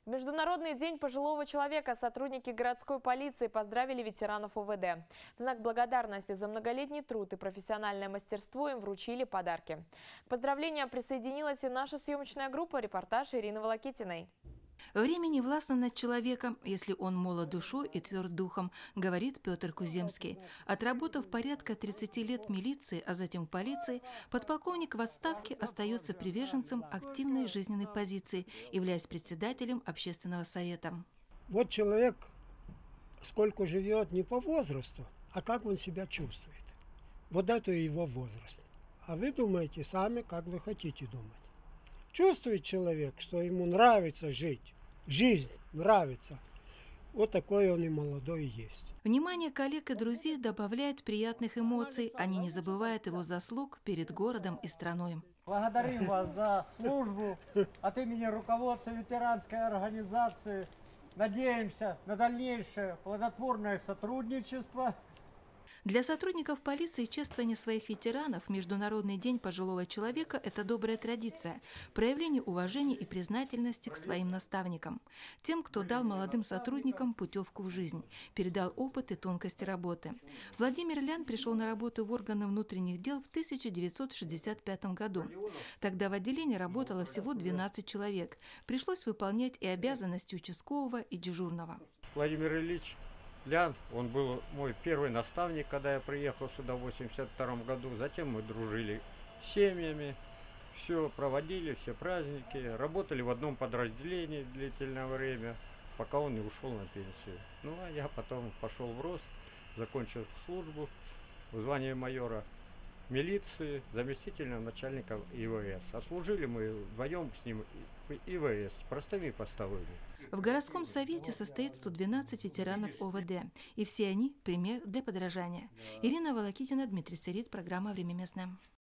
В Международный день пожилого человека сотрудники городской полиции поздравили ветеранов ОВД. В знак благодарности за многолетний труд и профессиональное мастерство им вручили подарки. К поздравлениям присоединилась и наша съемочная группа. Репортаж Ирины Волокитиной. Время не властно над человеком, если он молод душой и тверд духом, говорит Петр Куземский. Отработав порядка 30 лет в милиции, а затем в полиции, подполковник в отставке остается приверженцем активной жизненной позиции, являясь председателем общественного совета. Вот человек сколько живет не по возрасту, а как он себя чувствует. Вот это его возраст. А вы думаете сами, как вы хотите думать. Чувствует человек, что ему нравится жить, жизнь нравится. Вот такой он и молодой есть. Внимание коллег и друзей добавляет приятных эмоций. Они не забывают его заслуг перед городом и страной. Благодарим вас за службу от имени руководства ветеранской организации. Надеемся на дальнейшее плодотворное сотрудничество. Для сотрудников полиции чествование своих ветеранов в Международный день пожилого человека – это добрая традиция, проявление уважения и признательности к своим наставникам, тем, кто дал молодым сотрудникам путевку в жизнь, передал опыт и тонкости работы. Владимир Лян пришел на работу в органы внутренних дел в 1965 году. Тогда в отделении работало всего 12 человек. Пришлось выполнять и обязанности участкового и дежурного. Владимир Ильич Лян, он был мой первый наставник, когда я приехал сюда в 1982 году. Затем мы дружили с семьями, все проводили, все праздники, работали в одном подразделении длительное время, пока он не ушел на пенсию. Ну а я потом пошел в рост, закончил службу в звании майора милиции, заместителем начальника ИВС. А служили мы вдвоем с ним в ИВС, простыми постовыми. В городском совете состоит 112 ветеранов ОВД, и все они – пример для подражания. Ирина Волокитина, Дмитрий Сверид, программа «Время местное».